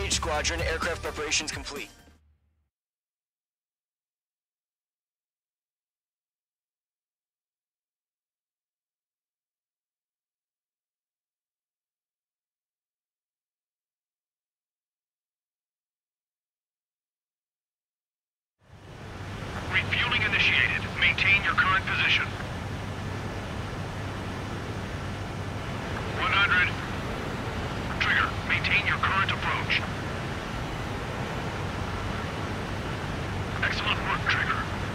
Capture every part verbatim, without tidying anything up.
Mage Squadron, aircraft preparations complete. Refueling initiated. Maintain your current position. one hundred. Trigger, maintain your current approach. Excellent work, Trigger.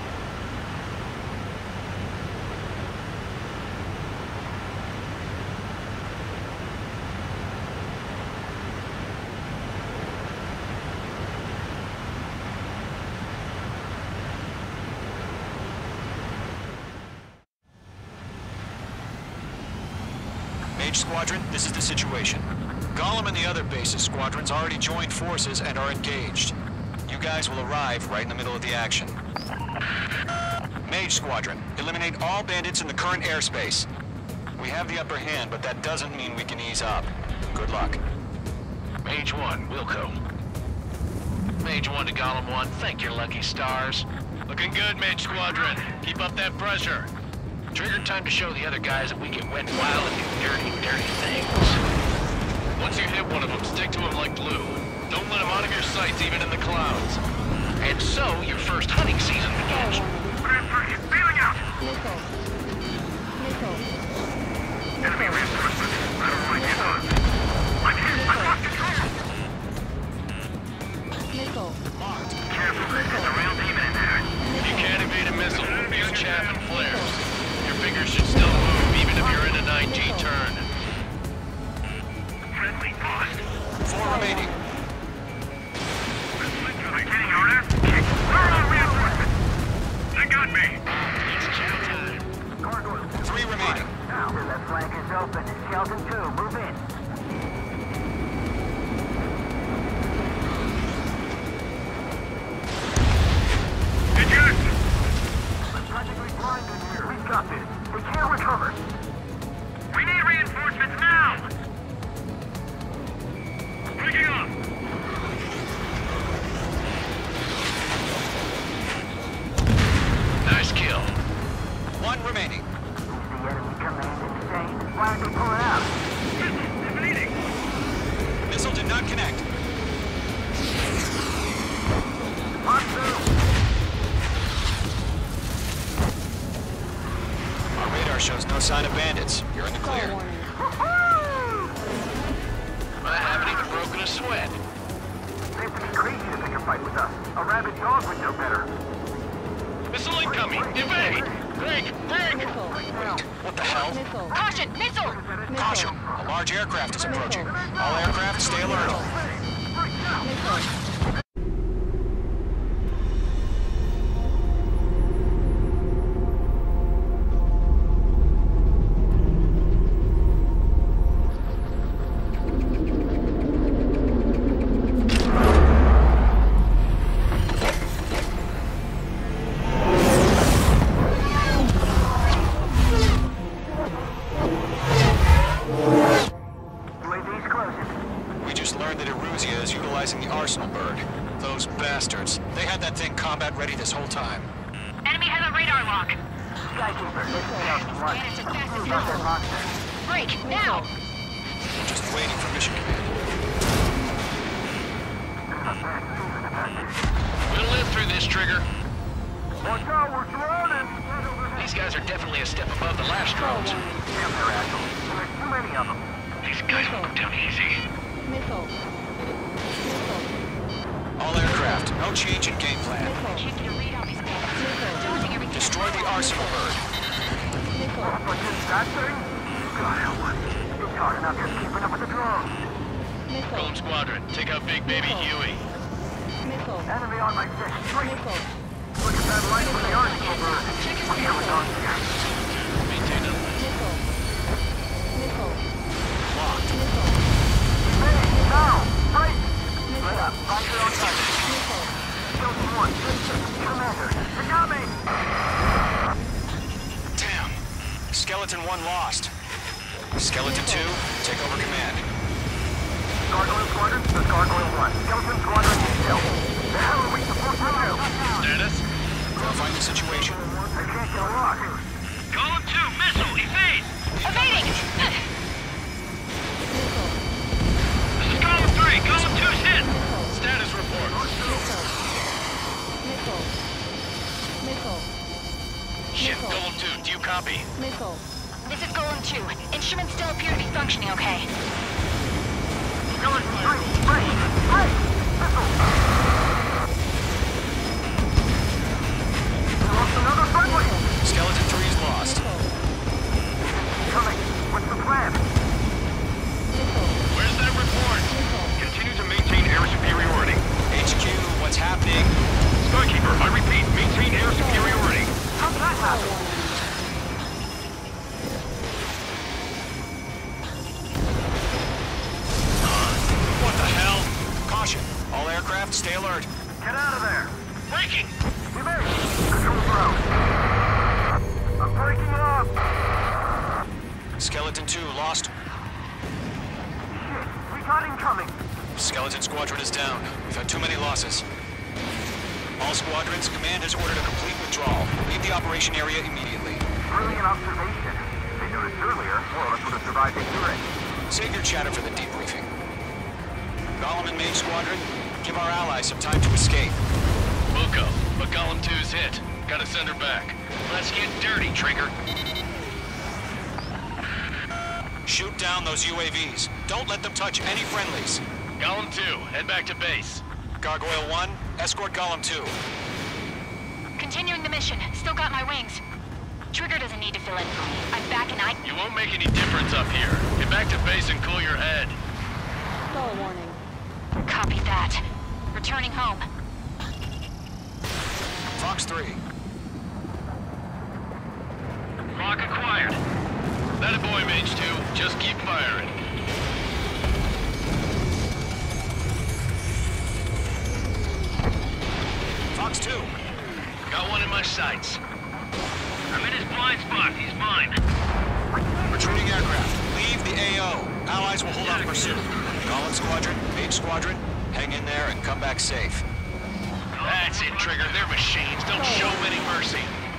Mage Squadron, this is the situation. Golem and the other bases squadrons already joined forces and are engaged. You guys will arrive right in the middle of the action. Mage Squadron, eliminate all bandits in the current airspace. We have the upper hand, but that doesn't mean we can ease up. Good luck. Mage one, Wilco. Mage one to Golem one, thank your lucky stars. Looking good, Mage Squadron. Keep up that pressure. Trigger, time to show the other guys that we can wet wild and do dirty, dirty things. Once you hit one of them, stick to him like glue. Don't let him out of your sights, even in the clouds. And so, your first hunting season begins. Grand three, bailing out! Missile. Missile. Enemy reinforcements. I don't want to get on. I'm hit! I lost control! Missile. Careful, there's a real demon in there. You can't evade a missile. Use chaff and flares. Your fingers should still move, even if you're in a nine G turn. Friendly lost. Four remaining. Getting your ass kicked. Where are reinforcements? They got me. It's chow time. Three remaining. Now, the left flank is open. Shelton two, move in. Eject! We're practically blind in here. We've got this. We can't recover. We need reinforcements now! Picking up! Nice kill. One remaining. Is the enemy command insane? Why aren't they pulling out? Evading! Missile did not connect. On through. Our radar shows no sign of bandits. You're in the Call clear. warning. I haven't even broken a sweat. They have to be crazy to pick a fight with us. A rabid dog would know better. Missile incoming! Evade! Break! Break! Missile. What the hell? Missile. Caution! Missile! Caution! A large aircraft is approaching. All aircraft stay alert. Missile. We just learned that Eruzia is utilizing the Arsenal bird. Those bastards. They had that thing combat ready this whole time. Enemy has a radar lock. Skykeeper, this is Shelton one. Scan it as fast as Move out that possible. monster. Break! Now! Just waiting for mission command. We'll live through this, Trigger. Watch out, we're surrounded! These guys are definitely a step above the last drones. Damn, they're assholes. There's too many of them. These guys won't go down easy. Missile. Missile. All aircraft, no change in game plan. Missile. Check your radar is bad. Missile. Dodging every Destroy the Arsenal bird. Missile. What's in that thing? God help us. It's hard enough just keeping up with the drones. Missile. Golem Squadron, take out Big Baby Huey. Missile. Enemy on my six. Three. Missile. Look at that light from the Arsenal bird. Check his I'm coming on here. Maintain a... Missile. Missile. Locked. Missile. Hey, now! Break! Let Missile. up. Find your own target. Missile. Shelton one. Commander, they got me! Damn. Skeleton one lost. Skeleton two, take over command. Gargoyle Squadron, this is Gargoyle one. Go! Copy. Missile. This is Golem two. Instruments still appear to be functioning okay. Skeleton three, break, break! Missile! We lost another friendly! Skeleton three is lost. Missile. Coming. What's the plan? Missile. Where's that report? Missile. Continue to maintain air superiority. H Q, what's happening? Skykeeper, I repeat, maintain air superiority. How did that happen? What the hell? Caution. All aircraft, stay alert. Get out of there! Breaking! Evade! Control ground. I'm breaking up! Skeleton two lost. Shit, we got incoming! Skeleton Squadron is down. We've had too many losses. All squadrons, command has ordered a complete withdrawal. Leave the operation area immediately. Brilliant observation. They noticed earlier, more of us would have survived the hearing. Save your chatter for the debriefing. Golem and Mage Squadron, give our allies some time to escape. Wilco, but Golem two's hit. Gotta send her back. Let's get dirty, Trigger. Shoot down those U A Vs. Don't let them touch any friendlies. Golem two, head back to base. Gargoyle one, escort Golem two. Continuing the mission. Still got my wings. Trigger doesn't need to fill in for me. I'm back and I... You won't make any difference up here. Get back to base and cool your head. Stall warning. Copy that. Returning home. Fox three. Lock acquired. That a boy, Mage two. Just keep firing. Fox two. Got one in my sights. I'm in his blind spot. He's mine. Retreating aircraft. Leave the A O. Allies will hold off pursuit. Golem Squadron, Mage Squadron, hang in there and come back safe. That's it, Trigger. They're machines. Don't show them any mercy.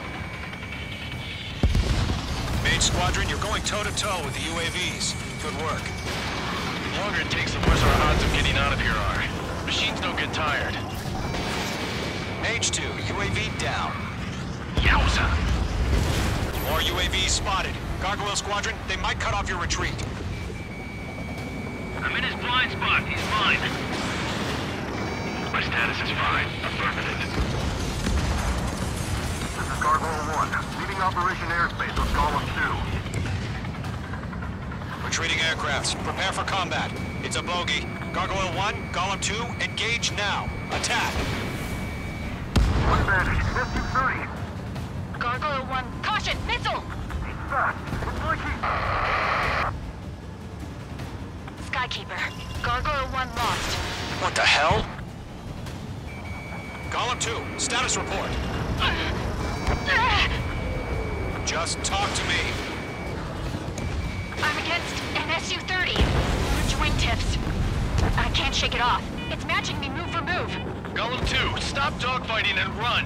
Mage Squadron, you're going toe-to-toe with the U A Vs. Good work. The longer it takes, the worse our odds of getting out of here are. Machines don't get tired. Mage two, U A V down. Yowza! More U A Vs spotted. Gargoyle Squadron, they might cut off your retreat. I'm in his blind spot. He's mine. My status is fine. Affirmative. This is Gargoyle one, leaving Operation Airspace with Golem two. Retreating aircrafts, prepare for combat. It's a bogey. Gargoyle one, Golem two, engage now. Attack! One advantage, S U thirty. Gargoyle one. Caution! Missile! He's fast. It's like he... Skykeeper. Gargoyle one lost. What the hell? Golem two, status report. Just talk to me. I'm against an S U thirty. Large wingtips. I can't shake it off. It's matching me move for move. Golem two, stop dogfighting and run.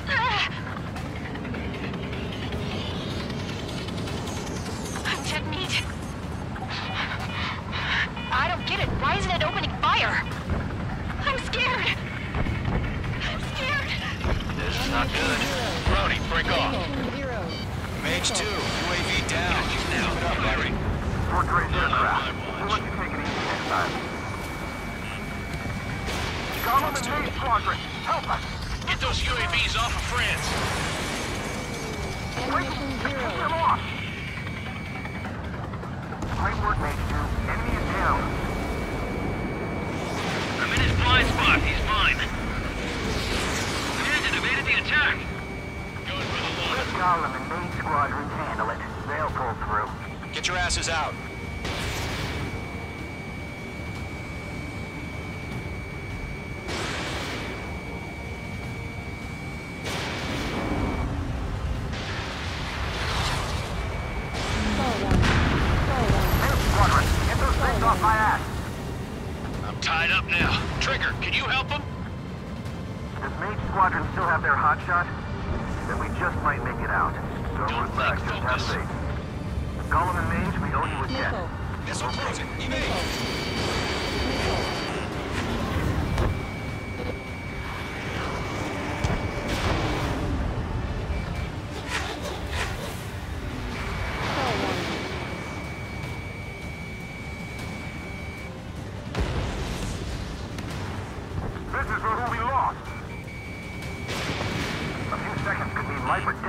I'm dead meat. I don't get it. Why isn't it opening fire? I'm scared. I'm scared. This is not good. Brody, break off. Zero. Mage two, U A V down. Keep it up, Larry. Fourth grade aircraft. We'll let you take it easy next time. Golem and Mage Squadron, help us! Get those U A Vs off of France. Ammunition Take them zero. off! Great work, Mage two. Enemy is down. I'm in his blind spot. He's mine. Command evaded the attack. Going for the Let launch. Golem and Mage Squadrons handle it. They'll pull through. Get your asses out. Stall warning. Stall warning. Mage Squadron, get those things off my ass! I'm tied up now. Trigger, can you help him? Does Mage Squadron still have their hotshot? Then we just might make it out. Don't Don't look back, think just have focus. faith. Golem and Mage, we owe you a debt. Missile. Missile cruising, evade.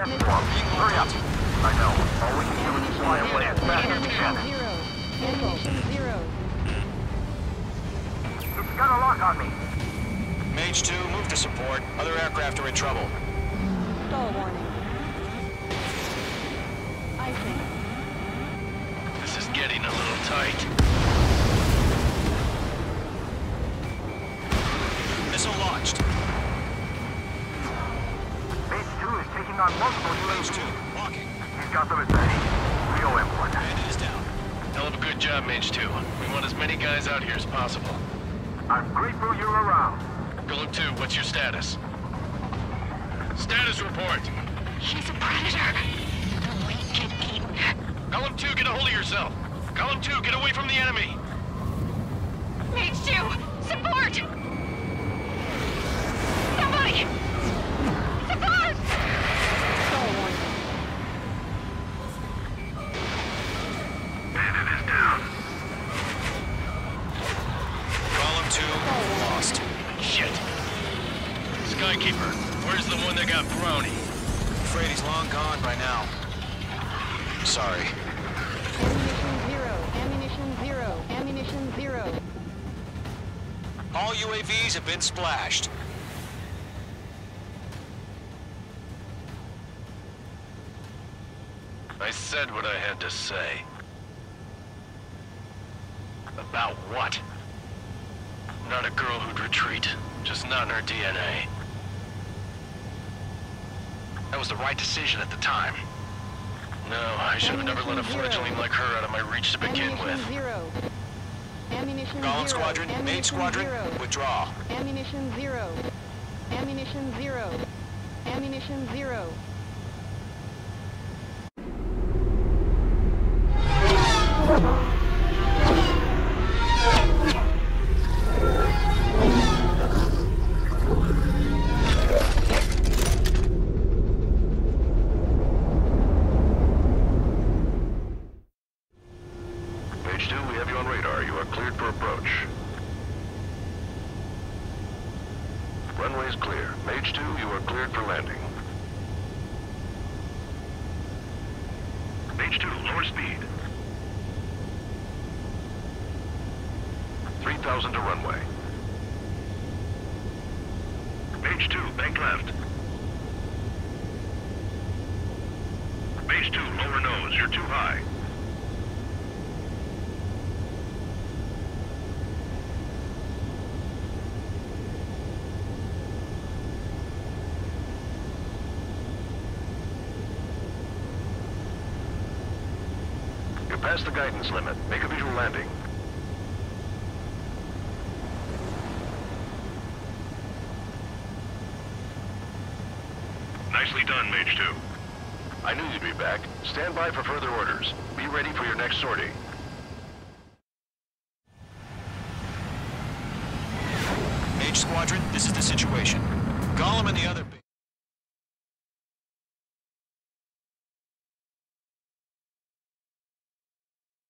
that swarm. Hurry up. I know. All we can do is fly away as fast as we can. Zero. Ammunition zero. It's got a lock on me. Mage two, move to support. Other aircraft are in trouble. Stall warning. Icing. This is getting a little tight. Missile launched. Mage two is taking on multiple U A Mage Vs. two, walking. He's got them at ready. We owe him one. Bandit is down. Hell of a good job, Mage two. We want as many guys out here as possible. I'm grateful you're around. Golem two, what's your status? Status report. He's a predator. The weak get eaten. Golem two, get a hold of yourself. Golem two, get away from the enemy. Mage two, support! Somebody! Support! Stall warning. Bandit is down. Column two, lost. Shit. Skykeeper, where's the one that got Brownie? Afraid he's long gone by now. Sorry. Ammunition zero. Ammunition zero. Ammunition zero. All U A Vs have been splashed. I said what I had to say. About what? Not a girl who'd retreat. Just not in her D N A. That was the right decision at the time. No, I should have never let a fledgling like her out of my reach to begin Ammunition with. zero. Ammunition Golem zero. squadron, Ammunition main squadron, zero. withdraw. Ammunition zero. Ammunition zero. Ammunition zero. Mage two, we have you on radar. You are cleared for approach. Runway is clear. Mage two, you are cleared for landing. Mage two, lower speed. three thousand to runway. Mage two, bank left. Mage two, lower nose. You're too high. You're past the guidance limit. Make a visual landing. Nicely done, Mage two. I knew you'd be back. Stand by for further orders. Be ready for your next sortie. Mage squadron, this is the situation. Golem and the other...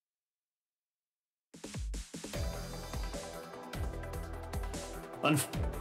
Unf